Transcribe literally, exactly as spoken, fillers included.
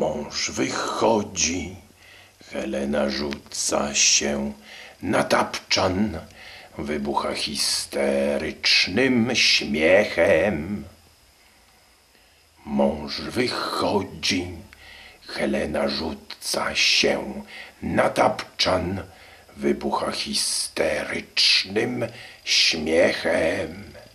Mąż wychodzi, Helena rzuca się na tapczan, wybucha histerycznym śmiechem. Mąż wychodzi, Helena rzuca się na tapczan, wybucha histerycznym śmiechem.